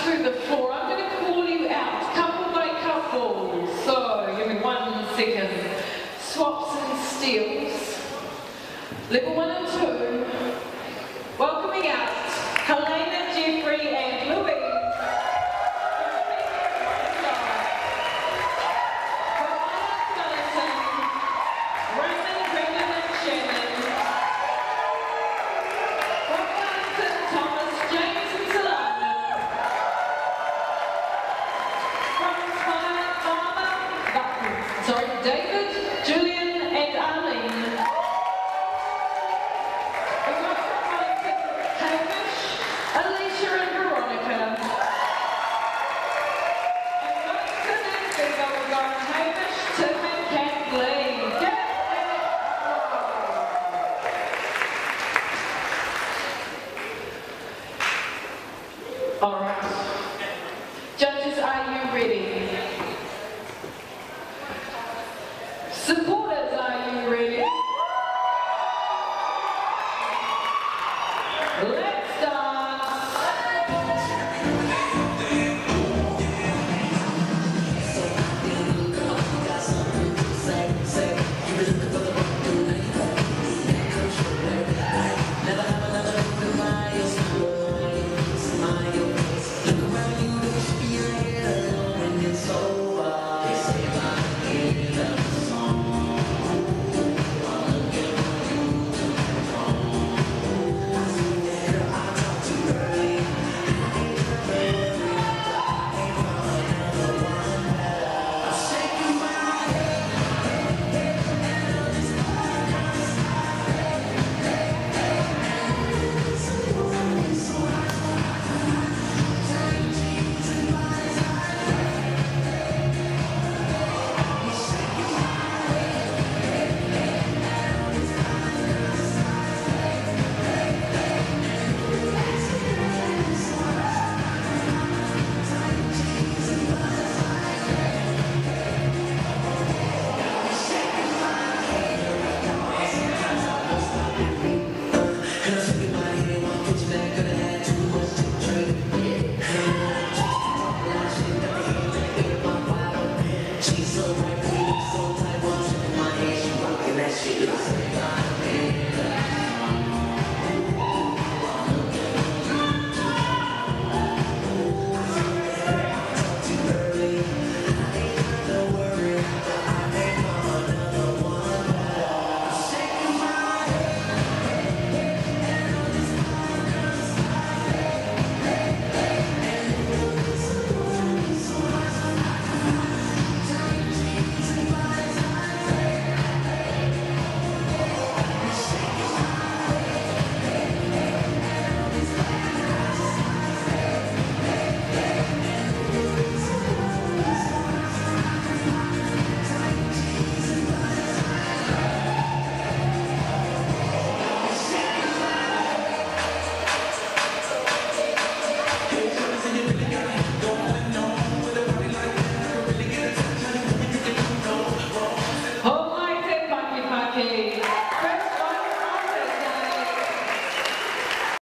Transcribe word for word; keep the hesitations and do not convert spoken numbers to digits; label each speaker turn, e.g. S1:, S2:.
S1: to the floor. I'm going to call you out, couple by couple. So, give me one second. Swaps and steals. Level one and two. Welcoming out Helena, Jeffrey and Louise. Sorry, David, Julian and Arlene. We've got from Wellington, Hamish, Alicia and Veronica. And Wellington and Vigo, we've got Hamish, Tim and Kathleen. Get it! All right. Judges, are you ready? Support